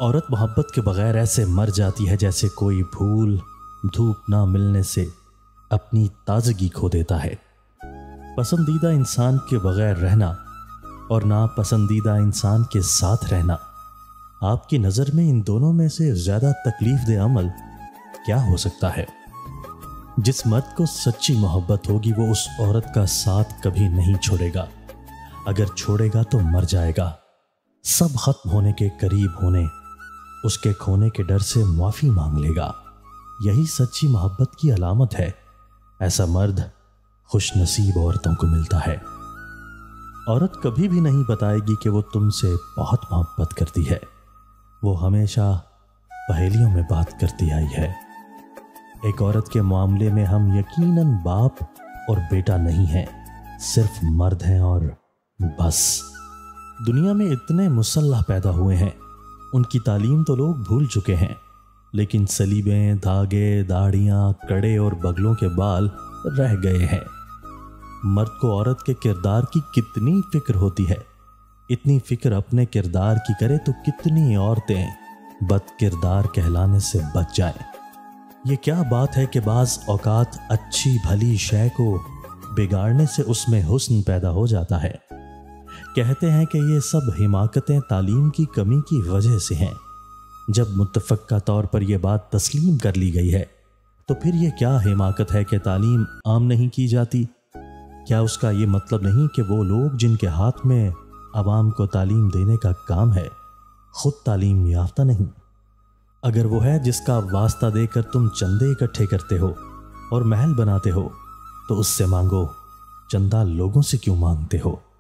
औरत मोहब्बत के बगैर ऐसे मर जाती है जैसे कोई फूल धूप ना मिलने से अपनी ताजगी खो देता है। पसंदीदा इंसान के बगैर रहना और ना पसंदीदा इंसान के साथ रहना, आपकी नज़र में इन दोनों में से ज़्यादा तकलीफ दे अमल क्या हो सकता है? जिस मर्द को सच्ची मोहब्बत होगी वो उस औरत का साथ कभी नहीं छोड़ेगा। अगर छोड़ेगा तो मर जाएगा। सब खत्म होने के करीब होने, उसके खोने के डर से माफी मांग लेगा। यही सच्ची मोहब्बत की अलामत है। ऐसा मर्द खुश नसीब औरतों को मिलता है। औरत कभी भी नहीं बताएगी कि वो तुमसे बहुत मोहब्बत करती है। वो हमेशा पहेलियों में बात करती आई है। एक औरत के मामले में हम यकीनन बाप और बेटा नहीं हैं, सिर्फ मर्द हैं और बस। दुनिया में इतने मुसल्लह पैदा हुए हैं, उनकी तालीम तो लोग भूल चुके हैं, लेकिन सलीबें, धागे, दाढ़ियाँ, कड़े और बगलों के बाल रह गए हैं। मर्द को औरत के किरदार की कितनी फिक्र होती है। इतनी फिक्र अपने किरदार की करे तो कितनी औरतें बद किरदार कहलाने से बच जाएं। ये क्या बात है कि बाज़ औकात अच्छी भली शय को बिगाड़ने से उसमें हुस्न पैदा हो जाता है। कहते हैं कि ये सब हिमाकतें तालीम की कमी की वजह से हैं। जब मुत्तफ़क़ा तौर पर यह बात तस्लीम कर ली गई है तो फिर ये क्या हिमाकत है कि तालीम आम नहीं की जाती? क्या उसका ये मतलब नहीं कि वो लोग जिनके हाथ में अवाम को तालीम देने का काम है खुद तालीम याफ्ता नहीं? अगर वो है जिसका वास्ता देकर तुम चंदे इकट्ठे करते हो और महल बनाते हो तो उससे मांगो, चंदा लोगों से क्यों मांगते हो?